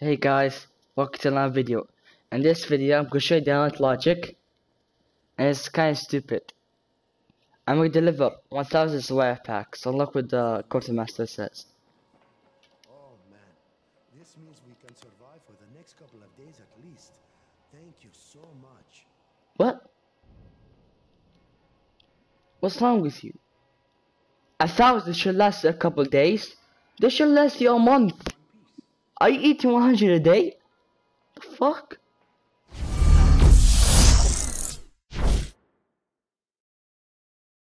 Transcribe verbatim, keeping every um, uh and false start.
Hey guys, welcome to another video. In this video, I'm gonna show you download logic, and it's kind of stupid. I'm gonna deliver one thousand swear packs. So look what the quartermaster says. Oh man, this means we can survive for the next couple of days at least. Thank you so much. What? What's wrong with you? A thousand should last a couple days. This should last you a month. Are you eating one hundred a day? The fuck?